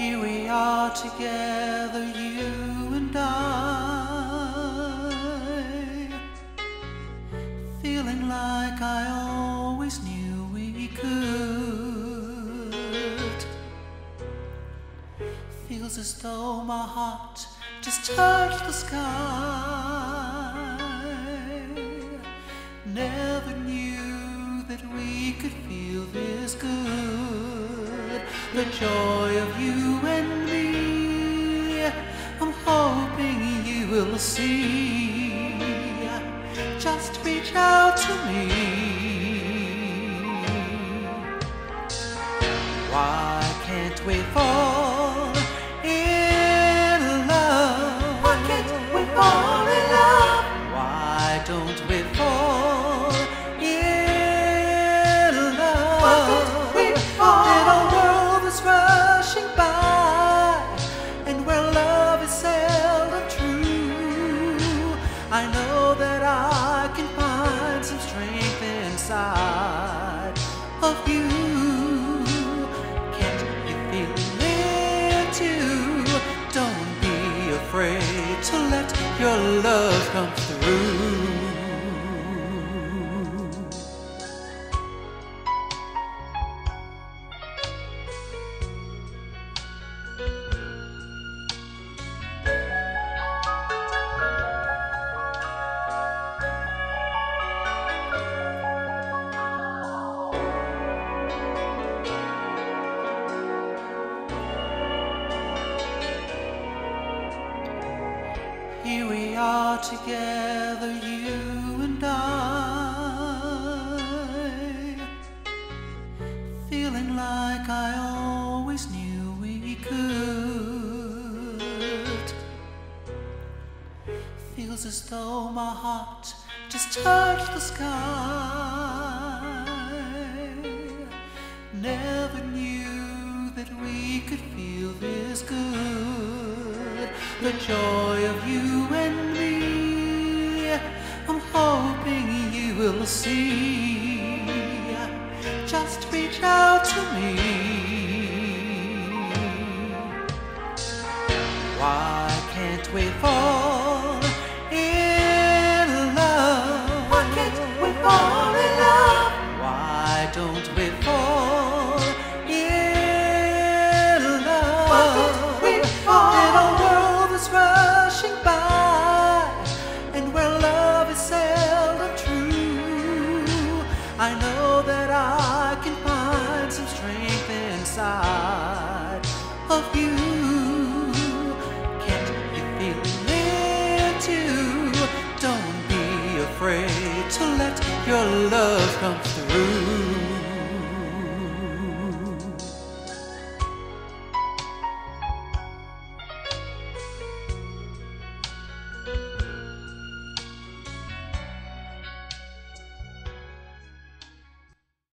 Here we are together, you and I, feeling like I always knew we could. Feels as though my heart just touched the sky. Never knew that we could feel this good. The joy of you and me, I'm hoping you will see. Just reach out to me. Why can't we fall in love? Why can't we fall in love? Why don't we fall in love? Why can't we fall in a world that's rushing by, and where love is seldom true? I know that I can find some strength inside of you. Can't you feel it too? Don't be afraid to let your love come through. Here we are together, you and I, feeling like I always knew we could. Feels as though my heart just touched the sky. Never knew that we could feel this good. The joy of you and me, I'm hoping you will see. Just reach out to me. Why can't we fall in love? Why can't we fall in love? Why don't we fall in love? Why can't we fall in a world that's rushing by, and where love is seldom true? I know that I can find some strength inside of you. Can't you feel it too? Don't be afraid to let your love come through.